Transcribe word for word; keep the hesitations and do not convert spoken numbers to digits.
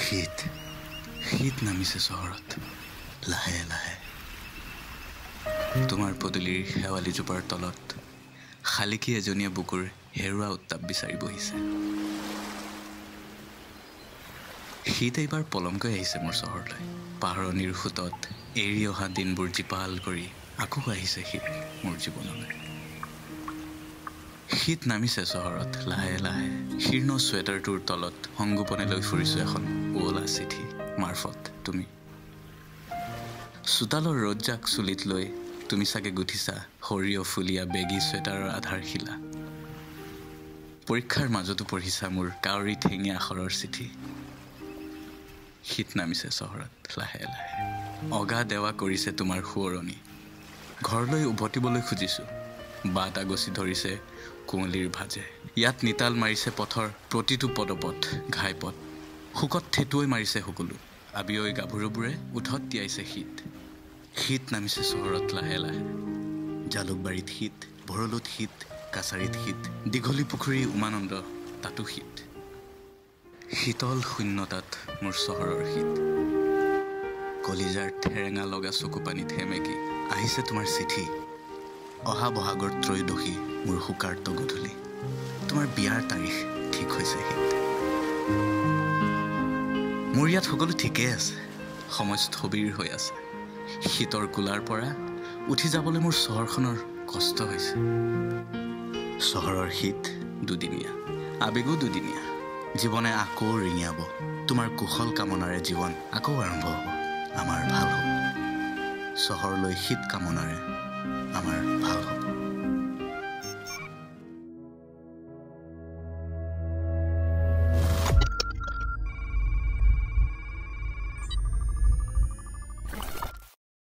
শীত শীত নামিছে চহৰত লাহে লাহে তোমাৰ পদূলিৰ শেৱালি জোপাৰ তলত শালিকী এজনীয়ে বুকুৰ হেৰুৱা উত্তাপ বিচাৰি বহিছে শীত এইবাৰ পলমকৈ আহিছে মোৰ চহৰলৈ পাহাৰণিৰ খুঁটত এৰি অহা দিনবোৰ জীপাল কৰি আকৌ আহিছে শীত মোৰ জীৱনলৈ শীত নামিছে চহৰত লাহে লাহে শীৰ্ণ ছুৱেটাৰটোৰ তলত সংগোপনে লৈ ফুৰিছো এখন ওলা চিঠি মাৰফত তুমি চোতালৰ ৰ'দজাক চুলিত লৈ তুমি চাগে গুঠিছা সৰিয়হ ফুলীয়া বেগী ছুৱেটাৰৰ আধাৰশিলা পৰীক্ষাৰ মাজতো পঢ়িছা মোৰ কাউৰী ঠেঙীয়া আখৰৰ চিঠি শীত নামিছে চহৰত লাহে লাহে অগা দেৱা কৰিছে তোমাৰ শুৱৰণি ঘৰলৈ উভতিবলৈ খুজিছোঁ বাট আগচি ধৰিছে কুঁৱলীৰ ভাজে ইয়াত নিতাল মাৰিছে পথৰ প্ৰতিটো পদপথ ঘাইপথ শুকত থেতুৱৈ মাৰিছে সকলো আবিয়ৈ গাভৰুবোৰে উঠত তিয়াইছে শীত শীত নামিছে চহৰত লাহে লাহে জালুকবাৰীত শীত ভৰলুত শীত কাছাৰীত শীত দীঘলী পুখুৰী উমানন্দ তাতো শীত শীতল শূন্যতাত মোৰ চহৰৰ শীত কলিজাৰ ঠেৰেঙা লগা চকুপানীত হেমেকি আহিছে তোমাৰ চিঠি অহা বহাগৰ ত্ৰয়োদশী মোৰ শুকাৰ্ত গধূলি তোমাৰ বিয়াৰ তাৰিখ ঠিক হৈছে শীত মোৰ ইয়াত সকলো ঠিকেই আছে সময় স্থবিৰ হৈ আছে শীতৰ কোলাৰ পৰা উঠি যাবলৈ মোৰ চহৰখনৰ কষ্ট হৈছে চহৰৰ শীত দুদিনীয়া আবেগো দুদিনীয়া জীৱনে আকৌ ৰিঙিয়াব তোমাৰ কুশল কামনাৰে জীৱন আকৌ আৰম্ভ হ'ব আমাৰ ভাল হ'ব চহৰলৈ শীত কামনাৰে আমাৰ ভাল হ'ব